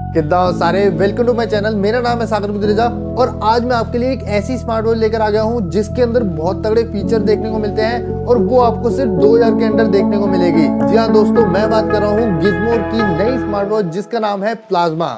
किद्दां हो सारे, welcome to my channel. मेरा नाम है सागर बुद्रेजा और आज मैं आपके लिए एक ऐसी स्मार्ट वॉच लेकर आ गया हूं जिसके अंदर बहुत तगड़े फीचर देखने को मिलते हैं और वो आपको सिर्फ 2000 के अंदर देखने को मिलेगी। जी हाँ दोस्तों, मैं बात कर रहा हूँ गिज़मोर की नई स्मार्ट वॉच जिसका नाम है प्लाज्मा।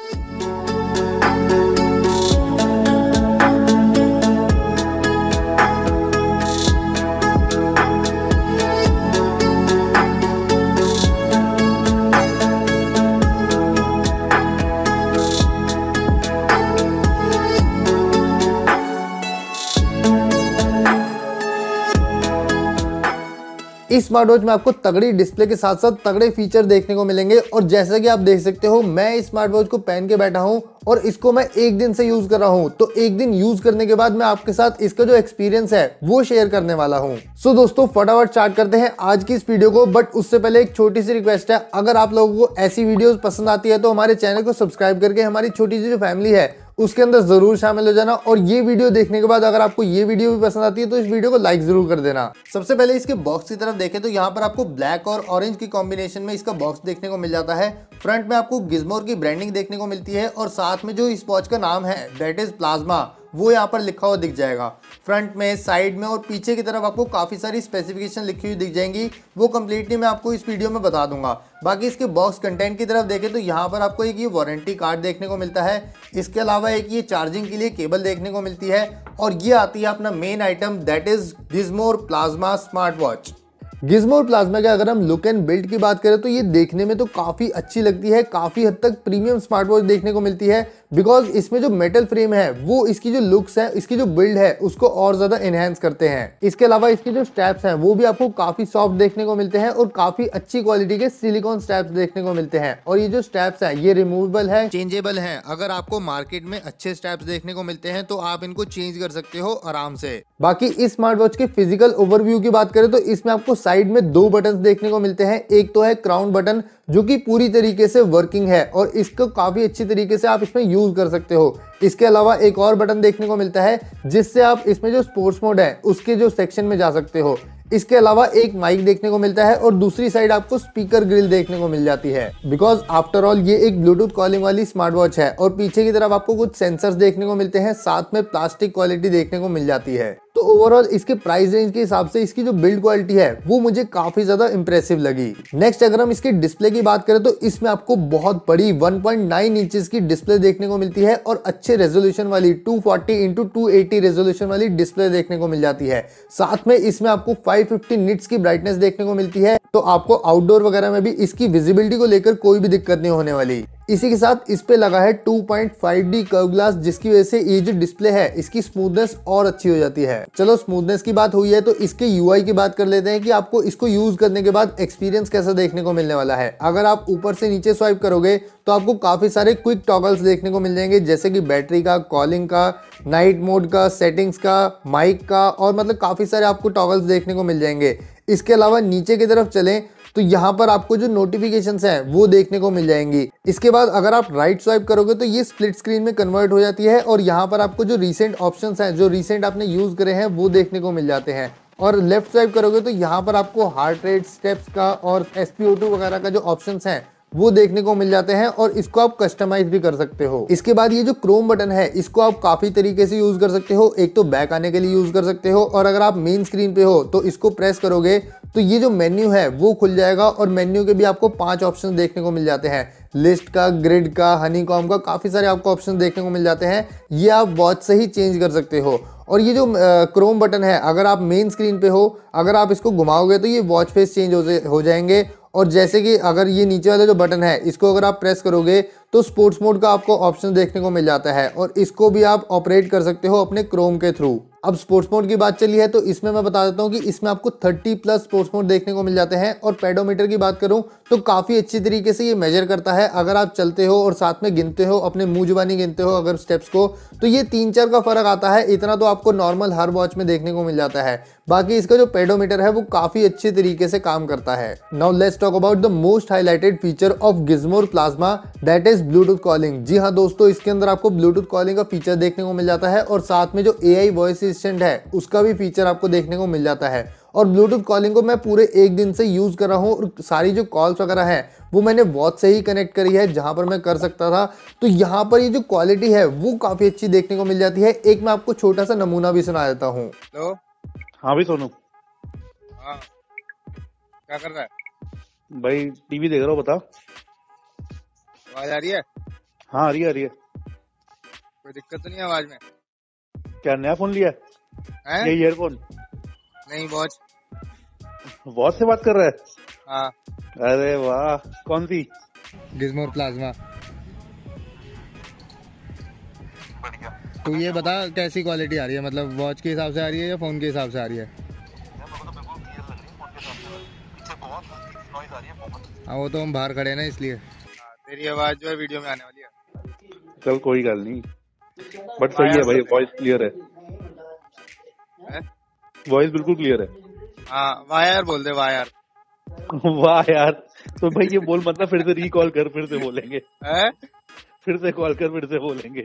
इस स्मार्ट वॉच में आपको तगड़ी डिस्प्ले के साथ साथ तगड़े फीचर देखने को मिलेंगे और जैसा कि आप देख सकते हो मैं इस स्मार्ट वॉच को पहन के बैठा हूं और इसको मैं एक दिन से यूज कर रहा हूं। तो एक दिन यूज करने के बाद मैं आपके साथ इसका जो एक्सपीरियंस है वो शेयर करने वाला हूं। सो दोस्तों फटाफट स्टार्ट करते हैं आज की इस वीडियो को। बट उससे पहले एक छोटी सी रिक्वेस्ट है, अगर आप लोगों को ऐसी वीडियोस पसंद आती है तो हमारे चैनल को सब्सक्राइब करके हमारी छोटी सी जो फैमिली है उसके अंदर जरूर शामिल हो जाना। और ये वीडियो देखने के बाद अगर आपको ये वीडियो भी पसंद आती है तो इस वीडियो को लाइक जरूर कर देना। सबसे पहले इसके बॉक्स की तरफ देखें तो यहाँ पर आपको ब्लैक और ऑरेंज की कॉम्बिनेशन में इसका बॉक्स देखने को मिल जाता है। फ्रंट में आपको गिज़मोर की ब्रांडिंग देखने को मिलती है और साथ में जो इस वॉच का नाम है दैट इज प्लाज्मा वो यहाँ पर लिखा हुआ दिख जाएगा। फ्रंट में, साइड में और पीछे की तरफ आपको काफ़ी सारी स्पेसिफिकेशन लिखी हुई दिख जाएंगी, वो कंप्लीटली मैं आपको इस वीडियो में बता दूंगा। बाकी इसके बॉक्स कंटेंट की तरफ देखें तो यहाँ पर आपको एक ये वारंटी कार्ड देखने को मिलता है। इसके अलावा एक ये चार्जिंग के लिए केबल देखने को मिलती है और ये आती है अपना main item that is Gizmore plasma smart watch. Gizmore plasma के अगर हम लुक एंड बिल्ड की बात करें तो ये देखने में तो काफ़ी अच्छी लगती है, काफ़ी हद तक प्रीमियम स्मार्ट वॉच देखने को मिलती है। बिकॉज इसमें जो मेटल फ्रेम है वो इसकी जो लुक्स है, इसकी जो बिल्ड है उसको और ज़्यादा एनहेंस करते हैं। इसके अलावा इसके जो स्ट्रैप्स हैं वो भी आपको काफ़ी सॉफ्ट देखने को मिलते हैं और काफ़ी अच्छी क्वालिटी के सिलिकॉन स्ट्रैप्स देखने को मिलते हैं। और ये जो स्ट्रैप्स हैं ये रिमूवेबल है, चेंजेबल हैं। अगर आपको मार्केट में अच्छे स्ट्रैप्स देखने को मिलते हैं तो आप इनको चेंज कर सकते हो आराम से। बाकी इस स्मार्ट वॉच के फिजिकल ओवरव्यू की बात करें तो इसमें आपको साइड में दो बटन देखने को मिलते हैं। एक तो है क्राउन बटन जो कि पूरी तरीके से वर्किंग है और इसको काफी अच्छी तरीके से आप इसमें यूज कर सकते हो। इसके अलावा एक और बटन देखने को मिलता है जिससे आप इसमें जो स्पोर्ट्स मोड है उसके जो सेक्शन में जा सकते हो। इसके अलावा एक माइक देखने को मिलता है और दूसरी साइड आपको स्पीकर ग्रिल देखने को मिल जाती है। बिकॉज आफ्टर ऑल ये एक ब्लूटूथ कॉलिंग वाली स्मार्ट वॉच है और पीछे की तरफ आपको कुछ सेंसर्स देखने को मिलते हैं, साथ में प्लास्टिक क्वालिटी देखने को मिल जाती है। तो ओवरऑल इसके प्राइस रेंज के हिसाब से इसकी जो बिल्ड क्वालिटी है वो मुझे काफी ज्यादा इंप्रेसिव लगी। नेक्स्ट अगर हम इसके डिस्प्ले की बात करें तो इसमें आपको बहुत बड़ी 1.9 इंचेस की डिस्प्ले देखने को मिलती है और अच्छे रेजोल्यूशन वाली 240x280 रेजोल्यूशन वाली डिस्प्ले देखने को मिल जाती है। साथ में इसमें आपको 550 निट्स की ब्राइटनेस देखने को मिलती है, तो आपको आउटडोर वगैरह में भी इसकी विजिबिलिटी को लेकर कोई भी दिक्कत नहीं होने वाली। इसी के साथ इस पे लगा है 2.5D कर्व ग्लास जिसकी वजह से ये जो डिस्प्ले है इसकी स्मूथनेस और अच्छी हो जाती है। चलो स्मूथनेस की बात हुई है तो इसके यूआई की बात कर लेते हैं कि आपको इसको यूज करने के बाद एक्सपीरियंस कैसा देखने को मिलने वाला है। अगर आप ऊपर से नीचे स्वाइप करोगे तो आपको काफी सारे क्विक टॉगल्स देखने को मिल जाएंगे, जैसे कि बैटरी का, कॉलिंग का, नाइट मोड का, सेटिंग्स का, माइक का और मतलब काफी सारे आपको टॉगल्स देखने को मिल जाएंगे। इसके अलावा नीचे की तरफ चलें तो यहाँ पर आपको जो नोटिफिकेशंस हैं वो देखने को मिल जाएंगी। इसके बाद अगर आप राइट स्वाइप करोगे तो ये स्प्लिट स्क्रीन में कन्वर्ट हो जाती है और यहाँ पर आपको जो रीसेंट ऑप्शंस हैं, जो रीसेंट आपने यूज करे हैं वो देखने को मिल जाते हैं। और लेफ्ट स्वाइप करोगे तो यहाँ पर आपको हार्ट रेट, स्टेप्स का और SpO2 वगैरह का जो ऑप्शंस हैं वो देखने को मिल जाते हैं और इसको आप कस्टमाइज भी कर सकते हो। इसके बाद ये जो क्रोम बटन है इसको आप काफी तरीके से यूज कर सकते हो। एक तो बैक आने के लिए यूज कर सकते हो और अगर आप मेन स्क्रीन पे हो तो इसको प्रेस करोगे तो ये जो मेन्यू है वो खुल जाएगा और मेन्यू के भी आपको 5 ऑप्शन देखने को मिल जाते हैं। लिस्ट का, ग्रिड का, हनीकॉम का, काफी सारे आपको ऑप्शन देखने को मिल जाते हैं। ये आप वॉच से ही चेंज कर सकते हो। और ये जो क्रोम बटन है अगर आप मेन स्क्रीन पे हो, अगर आप इसको घुमाओगे तो ये वॉच फेस चेंज हो जाएंगे। और जैसे कि अगर ये नीचे वाला जो बटन है इसको अगर आप प्रेस करोगे तो स्पोर्ट्स मोड का आपको ऑप्शन देखने को मिल जाता है और इसको भी आप ऑपरेट कर सकते हो अपने क्रोम के थ्रू। अब स्पोर्ट्स मोड की बात चली है तो इसमें मैं बता देता हूँ कि इसमें आपको 30+ स्पोर्ट्स मोड देखने को मिल जाते हैं। और पेडोमीटर की बात करूँ तो काफ़ी अच्छी तरीके से ये मेजर करता है। अगर आप चलते हो और साथ में गिनते हो, अपने मुंह जुबानी गिनते हो अगर स्टेप्स को, तो ये 3-4 का फर्क आता है। इतना तो आपको नॉर्मल हर वॉच में देखने को मिल जाता है। बाकी इसका जो पेडोमीटर है वो काफ़ी अच्छे तरीके से काम करता है। Now let's talk about the most highlighted feature of Gizmore plasma that is Bluetooth calling. जी हाँ दोस्तों, इसके अंदर आपको ब्लूटूथ कॉलिंग का फीचर देखने को मिल जाता है और साथ में जो AI वॉइस असिस्टेंट है उसका भी फीचर आपको देखने को मिल जाता है। और ब्लूटूथ कॉलिंग को मैं पूरे एक दिन से यूज कर रहा हूँ और सारी जो कॉल्स वगैरह है वो मैंने वॉच से ही कनेक्ट करी है जहां पर मैं कर सकता था। तो यहाँ पर ये जो क्वालिटी है वो काफी अच्छी देखने को मिल जाती है। एक मैं आपको छोटा सा नमूना भी सुना देता हूँ। हेलो। हाँ भाई सोनू हाँ, क्या कर रहा है? भाई टीवी देख रहा हूँ, बता। आवाज आ रही है? हाँ आ रही है। कोई दिक्कत तो नहीं है आवाज में? क्या नया फोन लिया हैं? है? ये ईयरफोन नहीं, वॉच। वॉच से बात कर रहा है? हाँ, अरे वाह, कौन सी? Gizmo plasma. तो ये बता कैसी क्वालिटी आ रही है, मतलब वॉच के हिसाब से आ रही है या फोन के हिसाब से आ रही है? हाँ वो तो हम बाहर खड़े हैं ना इसलिए। हाँ, तेरी आवाज जो है वीडियो में आने वाली है। चल कोई गल नहीं, बट सही है भाई, वॉइस क्लियर है। हैं? वॉइस बिल्कुल क्लियर है। हाँ, वायर बोल दे, वायर। वाह यार, तो भाई ये बोल मतलब फिर से रिकॉल कर, फिर से बोलेंगे। हैं? फिर से कॉल कर, फिर से बोलेंगे।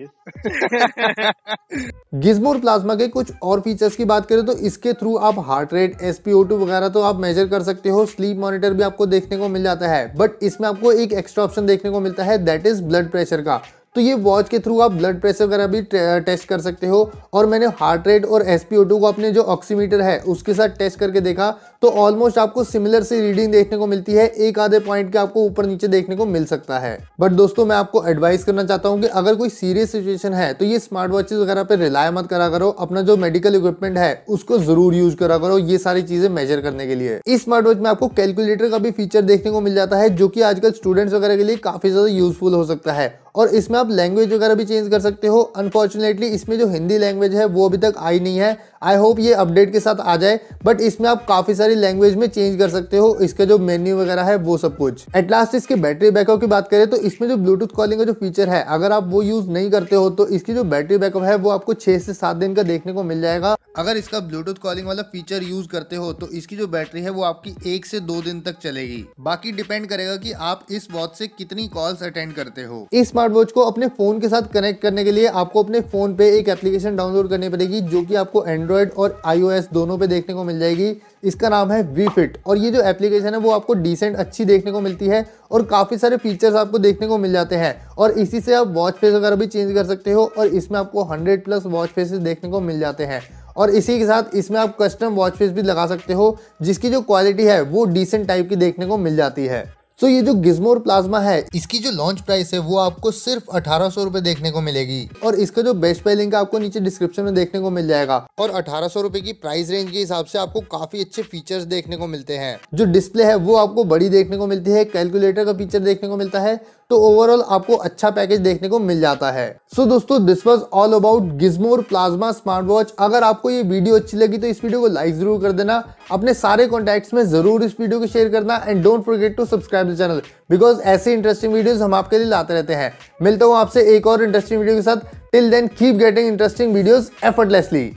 गिज़मो प्लाज्मा के कुछ और फीचर्स की बात करें तो इसके थ्रू आप हार्ट रेट, SpO2 वगैरह तो आप मेजर कर सकते हो। स्लीप मॉनिटर भी आपको देखने को मिल जाता है, बट इसमें आपको एक एक्स्ट्रा ऑप्शन देखने को मिलता है, दैट इज ब्लड प्रेशर का। तो ये वॉच के थ्रू आप ब्लड प्रेशर वगैरह भी टेस्ट कर सकते हो। और मैंने हार्ट रेट और SpO2 को अपने जो ऑक्सीमीटर है उसके साथ टेस्ट करके देखा तो ऑलमोस्ट आपको सिमिलर सी रीडिंग देखने को मिलती है, एक आधे पॉइंट के आपको ऊपर नीचे देखने को मिल सकता है। बट दोस्तों मैं आपको एडवाइस करना चाहता हूँ कि अगर कोई सीरियस सिचुएशन है तो ये स्मार्ट वॉचेस वगैरह पे रिलाय मत करा करो, अपना जो मेडिकल इक्विपमेंट है उसको जरूर यूज करा करो ये सारी चीजें मेजर करने के लिए। इस स्मार्ट वॉच में आपको कैलकुलेटर का भी फीचर देखने को मिल जाता है जो कि आजकल स्टूडेंट्स वगैरह के लिए काफी ज्यादा यूजफुल हो सकता है। और इसमें आप लैंग्वेज वगैरह भी चेंज कर सकते हो। अनफॉर्चुनेटली इसमें जो हिंदी लैंग्वेज है वो अभी तक आई नहीं है, आई होप ये अपडेट के साथ आ जाए। बट इसमें आप काफी सारी लैंग्वेज में चेंज कर सकते हो, इसका जो मेन्यू वगैरह है वो सब कुछ। एट लास्ट इसके बैटरी बैकअप की बात करें तो इसमें जो ब्लूटूथ कॉलिंग का जो फीचर है अगर आप वो यूज नहीं करते हो तो इसकी जो बैटरी बैकअप है वो आपको 6 से 7 दिन का देखने को मिल जाएगा। अगर इसका ब्लूटूथ कॉलिंग वाला फीचर यूज करते हो तो इसकी जो बैटरी है वो आपकी 1 से 2 दिन तक चलेगी। बाकी डिपेंड करेगा कि आप इस वॉच से कितनी कॉल्स अटेंड करते हो। इस स्मार्ट वॉच को अपने फोन के साथ कनेक्ट करने के लिए आपको अपने फोन पे एक एप्लीकेशन डाउनलोड करनी पड़ेगी जो कि आपको एंड्रॉइड और iOS दोनों पे देखने को मिल जाएगी। इसका नाम है वीफिट और ये जो एप्लीकेशन है वो आपको डिसेंट अच्छी देखने को मिलती है और काफी सारे फीचर्स आपको देखने को मिल जाते हैं। और इसी से आप वॉच फेस वगैरह भी चेंज कर सकते हो और इसमें आपको 100+ वॉच फेसेस देखने को मिल जाते हैं। और इसी के साथ इसमें आप कस्टम वॉच फेस भी लगा सकते हो जिसकी जो क्वालिटी है वो डिसेंट टाइप की देखने को मिल जाती है। तो ये जो गिज़मो प्लाज्मा है इसकी जो लॉन्च प्राइस है वो आपको सिर्फ 1800 रुपए देखने को मिलेगी और इसका जो बेस्ट बाय लिंक आपको नीचे डिस्क्रिप्शन में देखने को मिल जाएगा। और 1800 रुपए की प्राइस रेंज के हिसाब से आपको काफी अच्छे फीचर्स देखने को मिलते हैं। जो डिस्प्ले है वो आपको बड़ी देखने को मिलती है, कैलकुलेटर का फीचर देखने को मिलता है, तो ओवरऑल आपको अच्छा पैकेज देखने को मिल जाता है। सो दोस्तों this was all about Gizmo plasma smart watch. अगर आपको ये वीडियो अच्छी लगी तो इस वीडियो को लाइक जरूर कर देना, अपने सारे कॉन्टैक्ट्स में जरूर इस वीडियो को शेयर करना and don't forget to subscribe the channel because ऐसे इंटरेस्टिंग वीडियोस हम आपके लिए लाते रहते हैं। मिलता हूँ आपसे एक और इंटरेस्टिंग वीडियो के साथ। Till then keep getting interesting videos effortlessly.